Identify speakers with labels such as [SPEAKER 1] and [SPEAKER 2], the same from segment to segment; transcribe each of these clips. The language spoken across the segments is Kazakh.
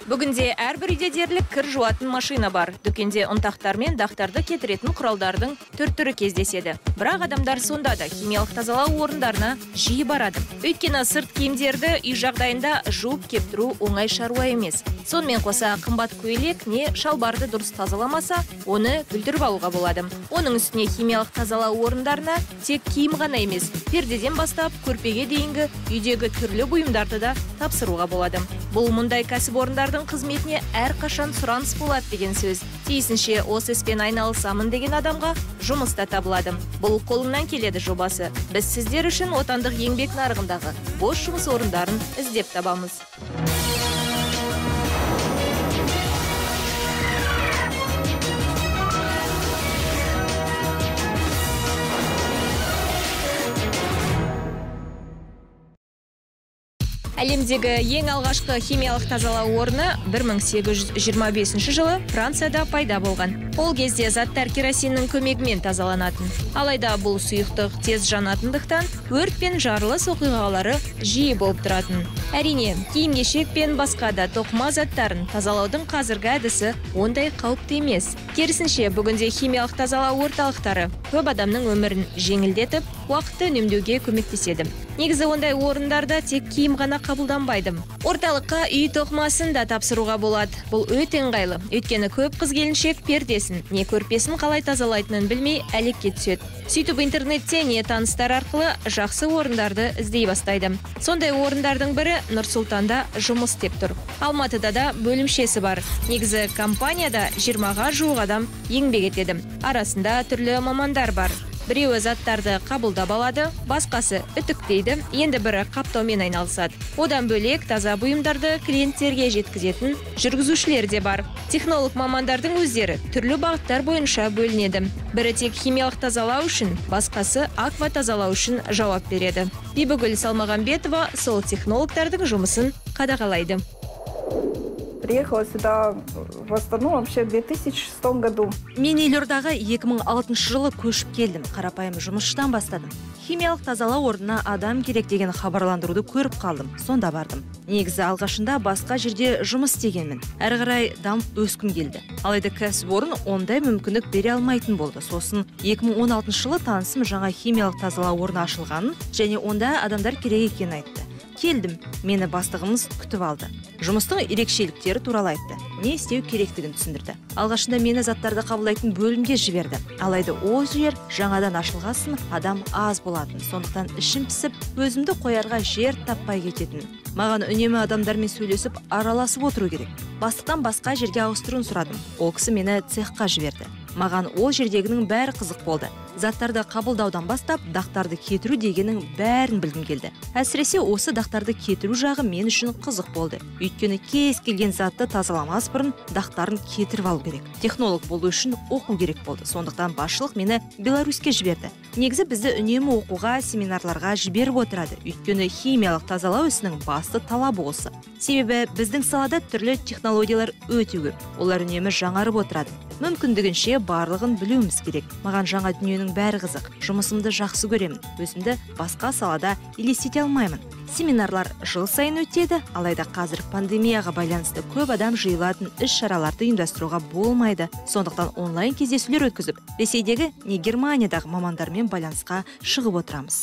[SPEAKER 1] Бүгінде әрбір үйде дерлік кір жуатын машина бар. Дүкенде ұнтақтар мен дақтарды кетіретін құралдардың түр-түрі кездеседі. Бірақ адамдар сонда да химиялық тазалау орындарына жиі барады. Өйткені сырт киімдерді үй жағдайында жуып кептіру оңай шаруа емес. Сонымен қоса қымбат көйлек не шалбарды дұрыс тазаламаса, оны бүлдіріп алуға болады. Оның үстіне химиялық тазалау орындарына тек киім ғана емес, пердеден бастап көрпеге дейінгі үйдегі түрлі бұйымдарды да тапсыруға болады. Бұл мұндай кәсіпорындардың қызметіне әрқашан сұраныс болады деген сөз. Тиісінше осы іспен айналысамын деген адамға жұмыс та табылады. Бұл қолыңнан келеді жобасы. Біз сіздер үшін отандық еңбек нарығындағы бос жұмыс орындарын іздеп табамыз. Әлемдегі ең алғашқы химиялық тазалау орны 1825 жылы Францияда пайда болған. Ол кезде заттар керосиннің көмегімен тазаланатын. Алайда бұл сұйықтық тез жанатындықтан өрт пен жарылыс оқиғалары жиі болып тұратын. Әрине, киім-кешек пен басқа да тоқыма заттарын тазалаудың қазіргі әдісі ондай қауіпті емес. Керісінше, бүгінде химиялық тазалау орталықтары көп адамның өмірін жеңілдетіп, уақытты үнемдеуге көмектеседі. Негізі ондай орындарда тек киім ғана қабылданбайды. Орталыққа үй тоқымасын да тапсыруға болады. Бұл өте ыңғайлы. Өйткені көп қыз-келіншек пердесін не көрпесін қалай тазалайтынын білмей әлекке түседі. Сөйтіп интернетте не таныстар арқылы жақсы орындарды іздей бастайды. Сондай орындардың бірі Нұр-Сұлтанда жұмыс істеп тұр. Алматыда да бөлімшесі бар. Негізі компанияда 20-ға жуық адам еңбек етеді. Арасында түрлі мамандар бар. Біреуі заттарды қабылдап алады, басқасы үтіктейді, енді бірі қаптаумен айналысады. Одан бөлек таза бұйымдарды клиенттерге жеткізетін жүргізушілер де бар. Технолог мамандардың өздері түрлі бағыттар бойынша бөлінеді. Бірі тек химиялық тазалау үшін, басқасы аква тазалау үшін жауап береді. Бибігүл Салмағанбетова сол технологтардың жұмысын қадағалайды.
[SPEAKER 2] Приехала сюда в Астану вообще в 2006 году.
[SPEAKER 3] Мен елордаға 2006 жылы көшіп келдім. Қарапайым жұмысшыдан бастадым. Химиялық тазалау орнына адам керек деген хабарландыруды көріп қалдым. Сонда бардым. Негізі алғашында басқа жерде жұмыс істегенмін. Әрі қарай дамып өскім келді. Алайда кәсіпорын ондай мүмкіндік бере алмайтын болды. Сосын 2016 жылы танысым жаңа химиялық тазалау орны ашылғанын және онда адамдар керек екенін айтты. Келдім, мені бастығымыз күтіп алды. Жұмыстың ерекшеліктері туралы айтты. Не істеу керектігін түсіндірді. Алғашында мені заттарды қабылдайтын бөлімге жіберді. Алайда ол жер жаңадан ашылғасын адам аз болатын. Сондықтан ішім пісіп, өзімді қоярға жер таппай кететін. Маған үнемі адамдармен сөйлесіп, араласып отыру керек. Бастықтан басқа жерге ауыстыруын сұрадым. Ол кісі мені цехқа жіберді. Маған ол жердегінің бәрі қызық болды. Заттарды қабылдаудан бастап, дақтарды кетіру дегенің бәрін білгім келді. Әсіресе осы дақтарды кетіру жағы мен үшін қызық болды. Өйткені кез келген затты тазаламас бұрын дақтарын кетіріп алу керек. Технолог болу үшін оқу керек болды. Сондықтан басшылық мені Беларуське жіберді. Негізі бізді үнемі оқуға, семинарларға жіберіп отырады. Өйткені химиялық тазалау ісінің басты талабы осы. Себебі біздің салада түрлі технологиялар өте көп. Олар үнемі жаңарып отырады. Мүмкіндігінше барлығын білуіміз керек. Маған жаңа дүниенің бәрі қызық. Жұмысымды жақсы көремін. Өзімді басқа салада елестете алмаймын. Семинарлар жыл сайын өтеді, алайда қазір пандемияға байланысты көп адам жиылатын іс-шараларды ұйымдастыруға болмайды. Сондықтан онлайн кездесулер өткізіп, Ресейдегі не Германиядағы мамандармен байланысқа шығып отырамыз.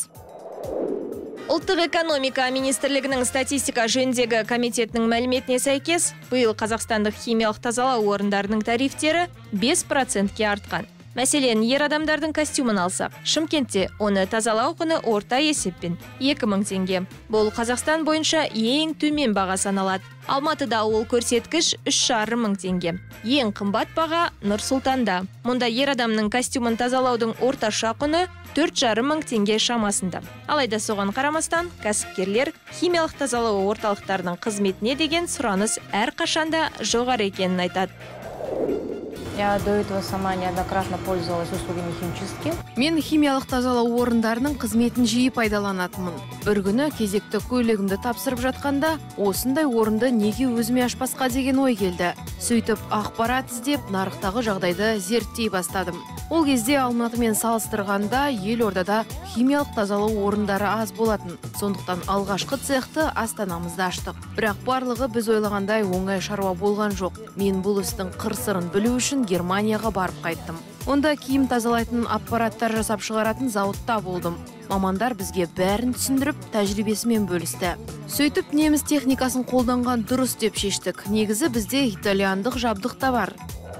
[SPEAKER 1] Ұлттық экономика министрлігінің статистика жөніндегі комитетінің мәліметіне сәйкес, биыл қазақстандық химиялық тазалау орындарының тарифтері 5%-ке артқан. Мәселен, ер адамдардың костюмын алсақ, Шымкентте оны тазалау құны орта есеппен 2000 теңге. Бұл Қазақстан бойынша ең төмен баға саналады. Алматыда ол көрсеткіш 3500 теңге. Ең қымбат баға Нұр-Сұлтанда. Мұнда ер адамның костюмын тазалаудың орташа құны 4500 теңге шамасында. Алайда соған қарамастан, кәсіпкерлер химиялық тазалау орталықтарының қызметіне деген сұраныс әрқашанда жоғары екенін айтады.
[SPEAKER 4] Я до этого сама неоднократно пользовалась услугами химчистки.
[SPEAKER 5] Мен химиялық тазалау орындарының қызметін жиі пайдаланатынмын. Бір күні кезекті көйлегімді тапсырып жатқанда, осындай орынды неге өзіме ашпасқа деген ой келді. Сөйтіп ақпарат іздеп, нарықтағы жағдайды зерттей бастадым. Ол кезде Алматымен салыстырғанда елордада химиялық тазалау орындары аз болатын. Сондықтан алғашқы цехты Астанамызда аштық. Бірақ барлығы біз ойлағандай оңай шаруа болған жоқ. Мен бұл істің қыр-сырын білу үшін Германияға барып қайттым. Онда киім тазалайтын аппараттар жасап шығаратын зауытта болдым. Мамандар бізге бәрін түсіндіріп, тәжірибесімен бөлісті. Сөйтіп неміс техникасын қолданған дұрыс деп шештік. Негізі бізде итальяндық жабдық та бар.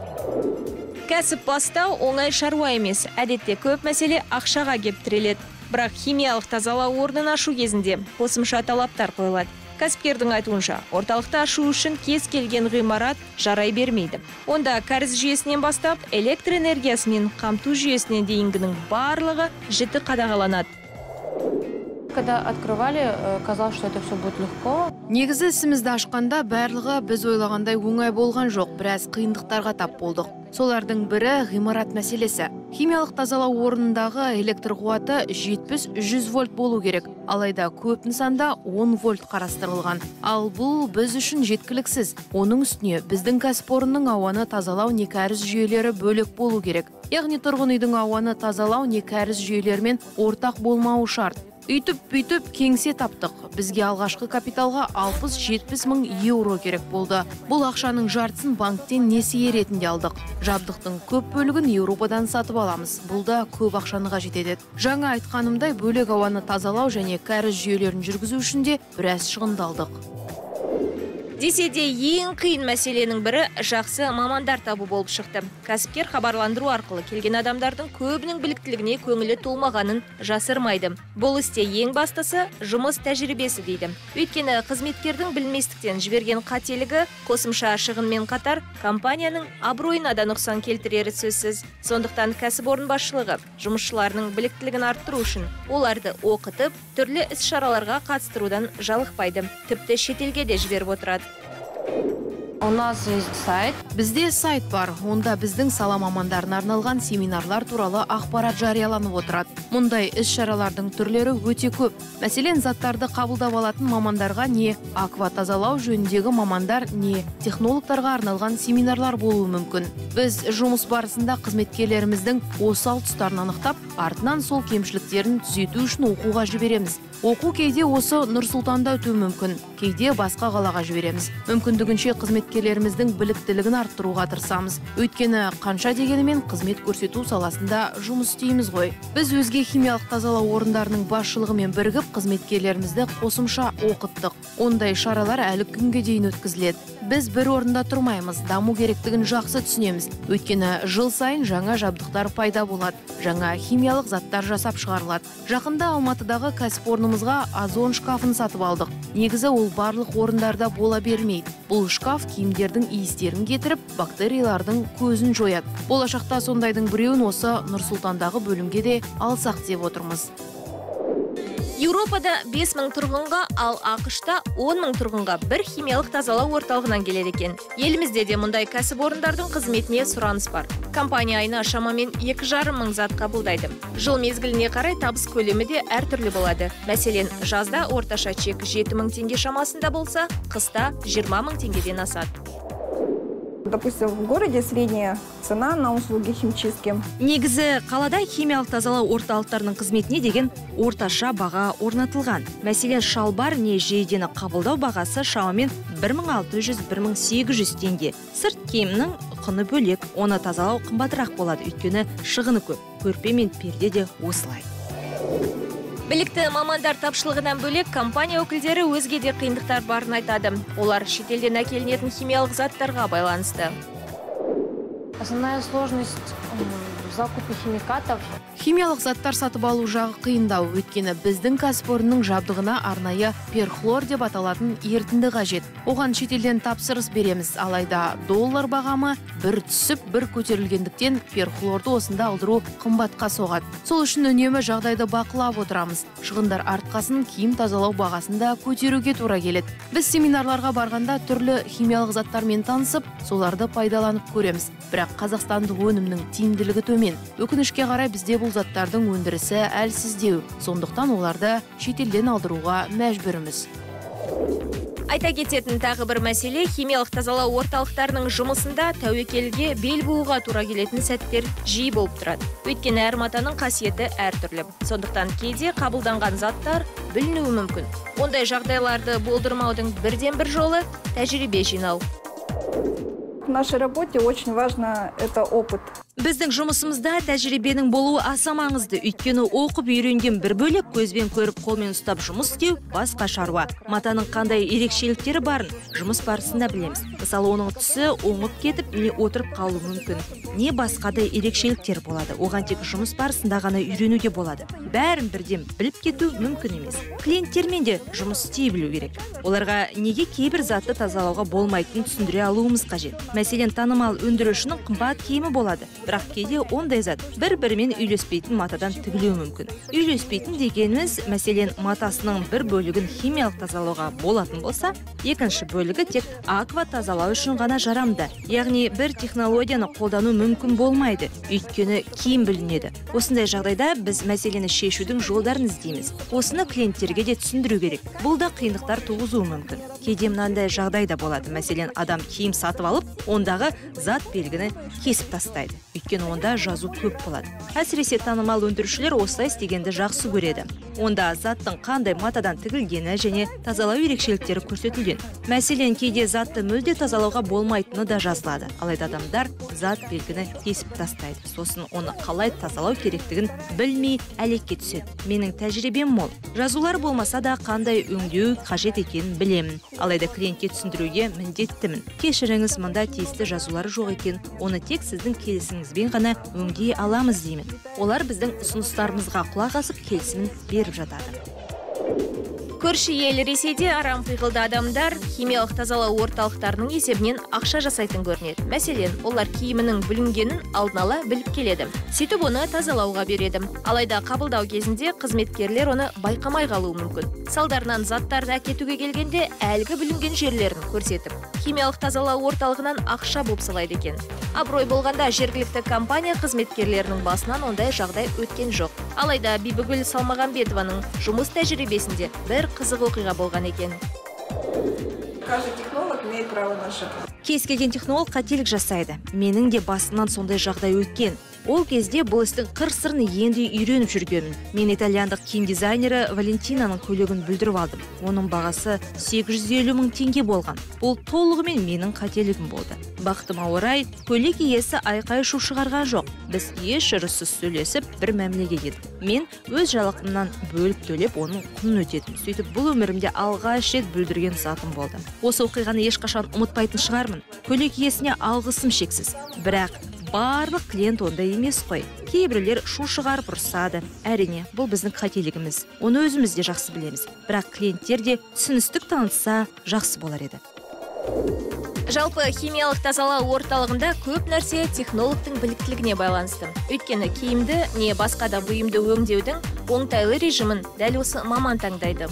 [SPEAKER 1] Кәсіп бастау оңай шаруа емес. Әдетте көп мәселе ақшаға кеп тіреледі. Бірақ химиялық тазалау орнын ашу кезінде қосымша талаптар қойылады. Кәсіпкердің айтуынша, орталықта ашу үшін кез келген ғимарат жарай бермейді. Онда кәріз жүйесінен бастап, электр энергиясымен қамту жүйесіне дейінгінің барлығы жіті қадағаланады.
[SPEAKER 4] Когда открывали, казалось, что это все будет легко.
[SPEAKER 5] Негізі ісімізді ашқанда барлығы біз ойлағандай оңай болған жоқ, біраз қиындықтарға тап болдық. Солардың бірі ғимарат мәселесі. Химиялық тазалау орнындағы электр қуаты 70-100 вольт болу керек. Алайда көп нысанда 10 вольт қарастырылған. Ал бұл біз үшін жеткіліксіз. Оның үстіне біздің кәсіпорынның ауаны тазалау не кәріз жүйелері бөлек болу керек. Яғни тұрғын үйдің ауаны тазалау не кәріз жүйелерімен ортақ болмауы шарт. Үйтіп кеңсе таптық. Бізге алғашқы капиталға 60-70 мың еуро керек болды. Бұл ақшаның жартысын банктен несие ретінде алдық. Жабдықтың көп бөлігін Еуропадан сатып аламыз. Бұл да көп ақшаны қажет етеді. Жаңа айтқанымдай бөлек ауаны тазалау және кәріз жүйелерін жүргізу үшін де біраз шығындалдық.
[SPEAKER 1] Десе де ең қиын мәселенің бірі жақсы мамандар табу болып шықты. Кәсіпкер хабарландыру арқылы келген адамдардың көбінің біліктілігіне көңілі толмағанын жасырмайды. Бұл істе ең бастысы жұмыс тәжірибесі дейді. Өйткені қызметкердің білместіктен жіберген қателігі қосымша шығынмен қатар компанияның абыройына да нұқсан келтірері сөзсіз. Сондықтан кәсіпорын басшылығы жұмысшыларының біліктілігін арттыру үшін оларды оқытып, түрлі іс-шараларға қатыстырудан жалықпайды. Тіпті шетелге де жіберіп отырады.
[SPEAKER 4] У нас есть сайт.
[SPEAKER 5] Бізде сайт бар. Онда біздің сала мамандарына арналған семинарлар туралы ақпарат жарияланып отырады. Мұндай іс-шаралардың түрлері өте көп. Мәселен, заттарды қабылдап алатын мамандарға не аква тазалау жөніндегі мамандар, не технологтарға арналған семинарлар болуы мүмкін. Біз жұмыс барысында қызметкерлеріміздің осал тұстарын анықтап, артынан сол кемшіліктерін түзету үшін оқуға жібереміз. Оқу кейде осы Нұр-Сұлтанда өтуі мүмкін, кейде басқа қалаға жібереміз. Мүмкіндігінше қызметкерлеріміздің біліктілігін арттыруға тырысамыз. Өйткені қанша дегенімен қызмет көрсету саласында жұмыс істейміз ғой. Біз өзге химиялық тазалау орындарының басшылығымен бірігіп қызметкерлерімізді қосымша оқыттық. Ондай шаралар әлі күнге дейін өткізіледі. Біз бір орында тұрмаймыз, даму керектігін жақсы түсінеміз. Өйткені жыл сайын жаңа жабдықтар пайда болады, жаңа химиялық заттар жасап шығарылады. Жақында Алматыдағы кәсіпорнымызға озон шкафын сатып алдық. Негізі ол барлық орындарда бола бермейді. Бұл шкаф киімдердің иістерін кетіріп, бактериялардың көзін жояды. Болашақта сондайдың біреуін осы Нұр-Сұлтандағы бөлімге де алсақ деп отырмыз.
[SPEAKER 1] Еуропада 5 мың тұрғынға, ал ақш-та 10 мың тұрғынға бір химиялық тазалау орталығынан келеді екен. Елімізде де мұндай кәсіпорындардың қызметіне сұраныс бар. Компания айына шамамен 2,5 мың зат қабылдайды. Жыл мезгіліне қарай табыс көлемі де әртүрлі болады. Мәселен, жазда орташа чек 7 мың теңге шамасында болса, қыста 20 мың теңгеден асады.
[SPEAKER 2] Допустим, в городе средняя цена на услуги химчистки.
[SPEAKER 3] Негізі қалада химиялық тазалау орталықтарының қызметіне деген орташа баға орнатылған. Мәселен, шалбар не жейдені қабылдау бағасы шамамен 1600-1800 теңге. Сырт киімнің құны бөлек, оны тазалау қымбатырақ болады, өйткені шығыны көп. Көрпе мен перде де осылай.
[SPEAKER 1] Білікті мамандар тапшылығынан бөлек компания өкілдері өзге де қиындықтар барын айтады. Олар шетелден әкелінетін химиялық заттарға байланысты.
[SPEAKER 4] Основная сложность в закупе химикатов.
[SPEAKER 5] Химиялық заттар сатып алу жағы қиындау, өйткені біздің кәсіпорынның жабдығына арнайы перхлор деп аталатын ерітінді қажет. Оған шетелден тапсырыс береміз, алайда доллар бағамы бір түсіп, бір көтерілгендіктен перхлорды осында алдыру қымбатқа соғады. Сол үшін үнемі жағдайды бақылап отырамыз. Шығындар артқасын киім тазалау бағасында көтеруге тура келеді. Біз семинарларға барғанда түрлі химиялық заттармен танысып, соларды пайдаланып көреміз. Бірақ қазақстандық өнімнің тиімділігі төмен. Өкінішке қарай бізде бұл заттардың өндірісі әлсіздеу. Сондықтан оларды шетелден алдыруға мәжбүрміз.
[SPEAKER 1] Айта кететін тағы бір мәселе, химиялық тазалау орталықтарының жұмысында тәуекелге бел бууға тура келетін сәттер жиі болып тұрады. Өйткені әр матаның қасиеті әртүрлі. Сондықтан кейде қабылданған заттар білінуі мүмкін. Ондай жағдайларды болдырмаудың бірден бір жолы тәжірибе жинау.
[SPEAKER 2] В нашей работе очень важно это опыт.
[SPEAKER 3] Біздің жұмысымызда тәжірибенің болуы аса маңызды, өйткені оқып үйренген бір бөлек, көзбен көріп қолмен ұстап жұмыс істеу басқа шаруа. Матаның қандай ерекшеліктері барын жұмыс барысында білеміз. Мысалы, оның түсі оңып кетіп, не отырып қалуы мүмкін, не басқа да ерекшеліктер болады. Оған тек жұмыс барысында ғана үйренуге болады. Бәрін бірден біліп кету мүмкін емес. Клиенттермен де жұмыс істей білу керек. Оларға неге кейбір затты тазалауға болмайтынын түсіндіре алуымыз қажет. Мәселен, танымал өндірушінің қымбат киімі болады. Бірақ кейде ондай зат бір-бірімен үйлеспейтін матадан тігілуі мүмкін. Үйлеспейтін дегеніміз, мәселен, матасының бір бөлігін химиялық тазалауға болатын болса, екінші бөлігі тек аква тазалау үшін ғана жарамды. Яғни бір технологияны қолдану мүмкін болмайды, өйткені киім білінеді. Осындай жағдайда біз мәселені шешудің жолдарын іздейміз. Осыны клиенттерге де түсіндіру керек. Бұл да қиындықтар туғызуы мүмкін. Кейде мынандай жағдай да болады. Мәселен, адам киім сатып алып, ондағы зат белгіні кесіп тастайды. Өйткені онда жазу көп болады. Әсіресе танымал өндірушілер осылай істегенді жақсы көреді. Онда заттың қандай матадан тігілгені және тазалау ерекшеліктері көрсетілген. Мәселен, кейде затты мүлде тазалауға болмайтыны да жазылады. Алайда адамдар зат белгіні кесіп тастайды. Сосын оны қалай тазалау керектігін білмей әлекке түседі. Менің тәжірибем мол. Жазулар болмаса да қандай өңдеу қажет екенін білемін. Алайда клиентке түсіндіруге міндеттімін. Кешіріңіз, мұнда тиісті жазулары жоқ екен. Оны тек сіздің келісіңізбен ғана өңдей аламыз деймін. Олар біздің ұсыныстарымызға құлақ асып келісімін беріп жатады.
[SPEAKER 1] Көрші ел Ресейде арам пиғылды адамдар химиялық тазалау орталықтарының есебінен ақша жасайтын көрінеді. Мәселен, олар киімінің бүлінгенін алдын ала біліп келеді. Сөйтіп оны тазалауға береді. Алайда қабылдау кезінде қызметкерлер оны байқамай қалуы мүмкін. Салдарынан заттарды әкетуге келгенде әлгі бүлінген жерлерін көрсетіп, химиялық тазалау орталығынан ақша бопсалайды екен. Абырой болғанда жергілікті компания қызметкерлерінің басынан ондай жағдай өткен жоқ. Алайда Бибігүл Салмағанбетованың жұмыс тәжірибесінде бір қызық оқиға болған екен.
[SPEAKER 2] Каждый технолог имеет право на ошибку.
[SPEAKER 3] Кез келген технолог қателік жасайды. Менің де басынан сондай жағдай өткен. Ол кезде бұл істің қыр-сырын енді үйреніп жүргенмін. Мен итальяндық киім дизайнері Валентинаның көйлегін бүлдіріп алдым. Оның бағасы 850 мың теңге болған. Бұл толығымен менің қателігім болды. Бақытыма орай, көйлек иесі айқай-шу шығарған жоқ. Біз еш ұрыссыз сөйлесіп, бір мәмілеге келдік. Мен өз жалақымнан бөліп төлеп, оның құнын өтедім. Сөйтіп, бұл өмірімде алғаш рет бүлдірген затым болды. Осы оқиғаны ешқашан ұмытпайтын шығармын. Көйлек иесіне алғысым шексіз. Бірақ барлық клиент ондай емес қой. Кейбіреулер шу шығарып ұрсады. Әрине, бұл біздің қателігіміз. Оны өзіміз де жақсы білеміз. Бірақ клиенттер де түсіністік танытса жақсы болар еді.
[SPEAKER 1] Жалпы химиялық тазалау орталығында көп нәрсе технологтың біліктілігіне байланысты. Өйткені киімді не басқа да бұйымды өңдеудің оңтайлы режимін дәл осы маман таңдайды.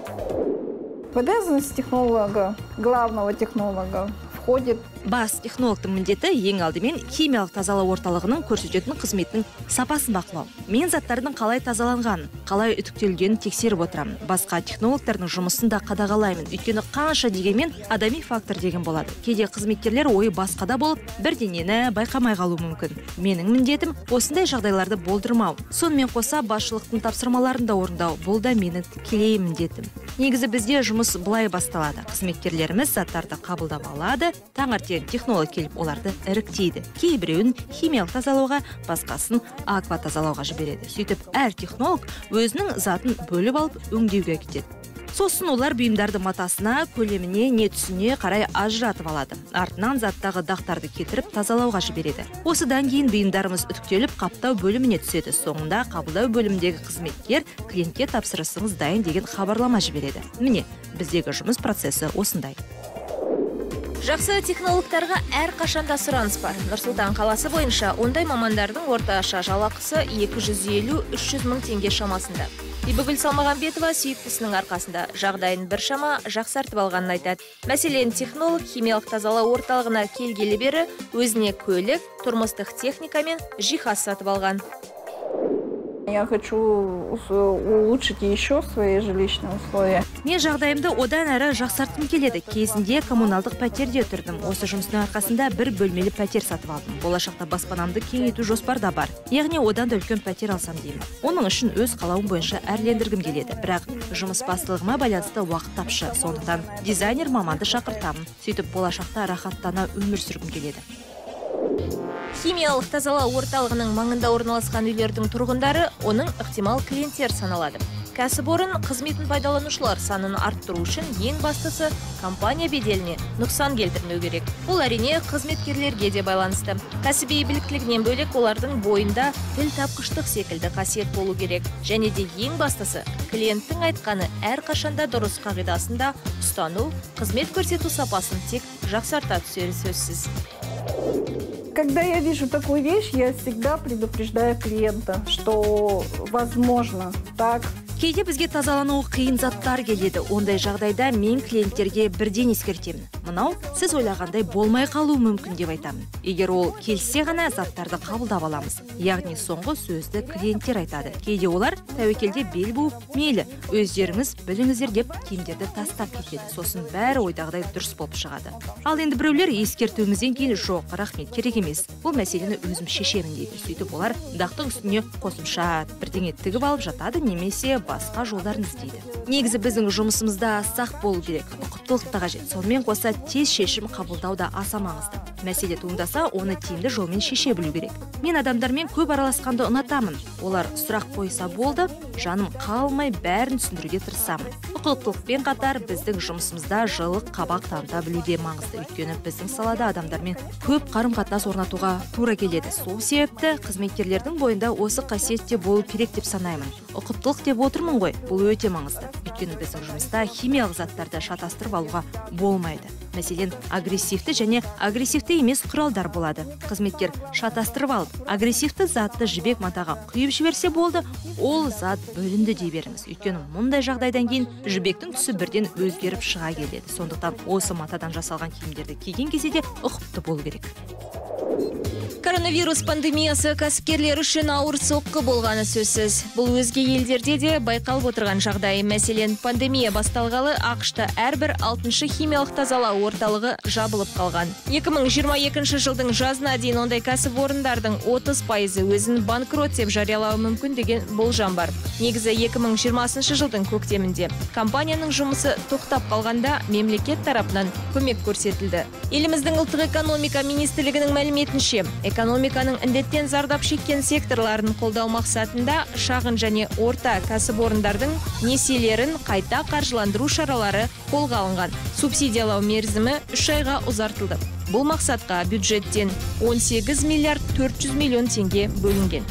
[SPEAKER 2] В обязанности технолога, главного технолога, входит
[SPEAKER 3] Бас технологтың міндеті ең алдымен химиялық тазалау орталығының көрсететін қызметінің сапасын бақылау. Мен заттардың қалай тазаланғанын, қалай үтіктелгенін тексеріп отырамын. Басқа технологтардың жұмысын да қадағалаймын. Өйткені қанша дегенмен адами фактор деген болады. Кейде қызметкерлер ойы басқада болып, бірдеңені байқамай қалуы мүмкін. Менің міндетім осындай жағдайларды болдырмау. Сонымен қоса басшылықтың тапсырмаларын да орындау. Бұл да менің тікелей міндетім. Негізі бізде жұмыс былай басталады. Қызметкерлеріміз заттарды қабылдап алады, таңертең технолог келіп оларды іріктейді. Кейбіреуін химиялық тазалауға, басқасын аква тазалауға жібереді. Сөйтіп, әр технолог өзінің затын бөліп алып өңдеуге кетеді. Сосын олар бұйымдарды матасына, көлеміне, не түсіне қарай ажыратып алады. Артынан заттағы дақтарды кетіріп тазалауға жібереді. Осыдан кейін бұйымдарымыз үтіктеліп қаптау бөліміне түседі. Соңында қабылдау бөліміндегі қызметкер клиентке тапсырысыңыз дайын деген хабарлама жібереді. Міне, біздегі жұмыс процесі осындай.
[SPEAKER 1] Жақсы технологтарға әр қашанда сұраныс бар. Нұрсұлтан қаласы бойынша ондай мамандардың орташа жалақысы 250-300 мың теңге шамасында. Бибігүл Салмағанбетова сүйіктісінің арқасында жағдайын біршама жақсартып алғанын айтады. Мәселен, технолог химиялық тазалау орталығына келгелі бері өзіне көлік, тұрмыстық техника мен жиһаз сатып алған.
[SPEAKER 2] Я хочу улучшить еще свои жилищные условия.
[SPEAKER 3] Мен жағдайымды одан әрі жақсартқым келеді. Кезінде коммуналдық пәтерде тұрдым. Осы жұмыстың арқасында бір бөлмелі пәтер сатып алдым. Болашақта баспанамды кеңейту жоспарда бар. Яғни одан да үлкен пәтер алсам деймін. Оның үшін өз қалауым бойынша әрлендіргім келеді. Бірақ жұмыс бастылығыма байланысты уақыт тапшы. Сондықтан дизайнер маманды шақыртамын. Сөйтіп болашақта рахаттана өмір сүргім келеді.
[SPEAKER 1] Химиялық тазалау орталығының маңында орналасқан үйлердің тұрғындары оның ықтимал клиенттер саналады. Кәсіпорын қызметін пайдаланушылар санын арттыру үшін ең бастысы компания беделіне нұқсан келтірмеу керек. Ол әрине қызметкерлерге де байланысты. Кәсіби біліктілігінен бөлек олардың бойында тіл тапқыштық секілді қасиет болу керек. Және де ең бастысы клиенттің айтқаны әр қашанда дұрыс қағидасында ұстану, қызмет көрсету сапасын тек жақсарта түсері сөзсіз.
[SPEAKER 2] Когда я вижу такую вещь, я всегда предупреждаю клиента, что возможно так.
[SPEAKER 3] Кейде бізге тазалануы қиын заттар келеді. Ондай жағдайда мен клиенттерге бірден ескертемін. Мынау сіз ойлағандай болмай қалуы мүмкін деп айтамын. Егер ол келсе ғана заттарды қабылдап аламыз. Яғни соңғы сөзді клиенттер айтады. Кейде олар тәуекелде бел буып, мейлі өздеріңіз біліңіздер деп киімдерді тастап кетеді. Сосын бәрі ойдағыдай дұрыс болып шығады. Ал енді біреулер ескертуімізден кейін жоқ, рахмет, керек емес. Бұл мәселені өзім шешемін дейді. Сөйтіп олар дақтың үстіне қосымша бірдеңе тігіп алып жатады, немесе басқа жолдарын іздейді. Негізі біздің жұмысымызда сақ болу керек, ұқыптылық та қажет. Сонымен қоса тез шешім қабылдау да аса маңызды. Мәселе туындаса, оны тиімді жолмен шеше білу керек. Мен адамдармен көп араласқанды ұнатамын. Олар сұрақ қойса болды, жаным қалмай бәрін түсіндіруге тырысамын. Ұқыптылықпен қатар біздің жұмысымызда жылы қабақ таныта білуде маңызды. Өйткені біздің салада адамдармен көп қарым-қатынас орнатуға тура келеді. Сол себепті қызметкерлердің бойында осы қасиет те болу керек деп санаймын. Ұқыптылық деп отырмын ғой, бұл өте маңызды. Өйткені біздің жұмыста химиялық заттарды шатастырып алуға болмайды. Мәселен, агрессивті және агрессивті емес құралдар болады. Қызметкер шатастырып алып, агрессивті затты жібек матаға құйып жіберсе болды, ол зат бөлінді дей беріңіз. Өйткені мұндай жағдайдан кейін жібектің түсі бірден өзгеріп шыға келеді. Сондықтан осы матадан жасалған киімдерді киген кезде де ұқыпты болу керек.
[SPEAKER 1] Коронавирус пандемиясы кәсіпкерлер үшін ауыр соққы болғаны сөзсіз. Бұл өзге елдерде де байқалып отырған жағдай. Мәселен, пандемия басталғалы ақшта әрбір 6-шы химиялық тазалау орталығы жабылып қалған. 2022 жылдың жазына дейін ондай кәсіпорындардың 30% өзін банкрот деп жариялауы мүмкін деген болжам бар. Негізі 2020 жылдың көктемінде компанияның жұмысы тоқтап қалғанда мемлекет тарапынан көмек көрсетілді. Еліміздің ұлттық экономика министрлігінің мәліметінше, экономиканың індеттен зардап шеккен секторларын қолдау мақсатында шағын және орта кәсіпорындардың несиелерін қайта қаржыландыру шаралары қолға алынған. Субсидиялау мерзімі 3 айға ұзартылды. Бұл мақсатқа бюджеттен 18 миллиард 400 миллион теңге бөлінген.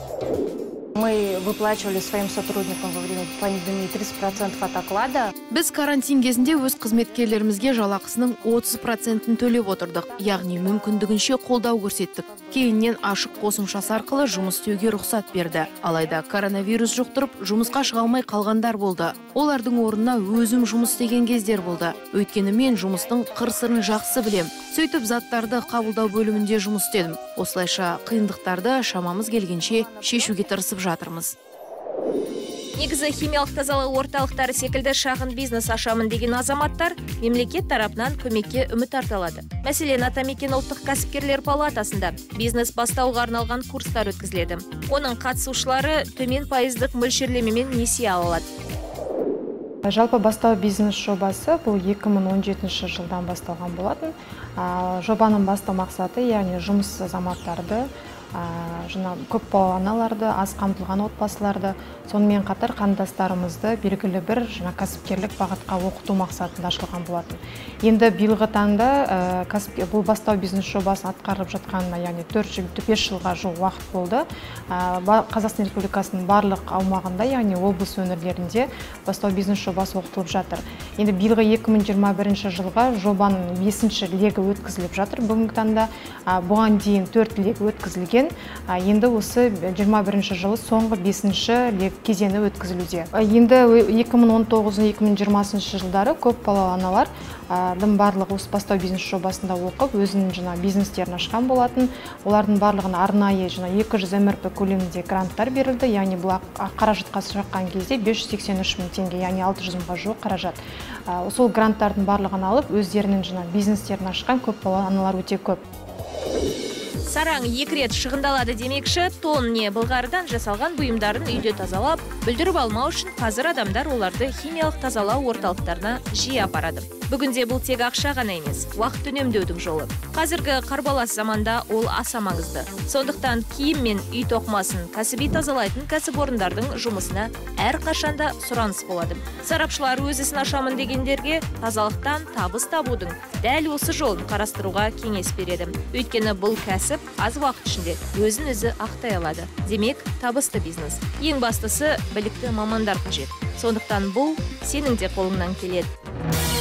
[SPEAKER 4] Мы выплачивали своим сотрудникам во время пандемии 30% от оклада.
[SPEAKER 5] Біз карантин кезінде өз қызметкерлерімізге жалақысының 30%-ін төлеп отырдық. Яғни мүмкіндігінше қолдау көрсеттік. Кейіннен ашық қосымшасы арқылы жұмыс істеуге рұқсат берді. Алайда коронавирус жұқтырып, жұмысқа шыға алмай қалғандар болды. Олардың орнына өзім жұмыс істеген кездер болды. Өйткені мен жұмыстың қыр-сырын жақсы білем. Сөйтіп заттарды қабылдау бөлімінде жұмыс істедім. Осылайша қиындықтарды шамамыз келгенше шешуге тырысып жатырмыз.
[SPEAKER 1] Негізі химиялық тазалау орталықтары секілді шағын бизнес ашамын деген азаматтар мемлекет тарапынан көмекке үміт артылады. Мәселен, Атамекен ұлттық кәсіпкерлер палатасында бизнес бастауға арналған курстар өткізіледі. Оның қатысушылары төмен пайыздық мөлшерлемемен несие ала алады.
[SPEAKER 6] Жалпы бастау бизнес жобасы бұл 2017 жылдан басталған болатын. Жобаның басты мақсаты, яғни жұмыссыз азаматтарды жана көп балалы аналарды, аз қамтылған отбасыларды, сонымен қатар қандастарымызды белгілі бір жана кәсіпкерлік бағытқа оқыту мақсатында ашылған болатын. Енді биылғы таңда бұл бастау бизнес жобасы атқарылып жатқанына, яғни 4-5 жылға жуық уақыт болды. Қазақстан Республикасының барлық аумағында, яғни облыс өңірлерінде бастау бизнес жобасы оқытылып жатыр. Енді биылғы 2021 жылға жобаның 5-ші легі өткізіліп жатыр. Бүгінгі таңда бұған дейін 4 легі өткізілген. Енді осы 21 жылы соңғы 5-ші кезеңі өткізілуде. Енді 2019-2020 жылдары көп балалы аналардың барлығы осы бастау бизнес жобасында оқып, өзінің жаңа бизнестерін ашқан болатын. Олардың барлығына арнайы 200 МРП көлемінде гранттар берілді, яғни бұл қаражатқа шаққан кезде 583 мың теңге, яғни 600 мыңға жуық қаражат. Сол гранттардың барлығын алып, өздерінің бизнестерін ашқан көп балалы аналар өте көп.
[SPEAKER 1] Сараң 2 рет шығындалады демекші, тон не былғарыдан жасалған бұйымдарын үйде тазалап, бүлдіріп алмау үшін қазір адамдар оларды химиялық тазалау орталықтарына жиі апарады. Бүгінде бұл тек ақша ғана емес, уақыт үнемдеудің жолы. Қазіргі қарбалас заманда ол аса маңызды. Сондықтан киім мен үй тоқымасын кәсіби тазалайтын кәсіпорындардың жұмысына әрқашанда сұраныс болады. Сарапшылар өз ісін ашамын дегендерге тазалықтан табыс табудың дәл осы жолын қарастыруға кеңес береді. Өйткені бұл кәсіп аз уақыт ішінде өзін өзі ақтай алады. Демек, табысты бизнес. Ең бастысы білікті мамандар қажет. Сондықтан бұл сенің де қолыңнан келеді.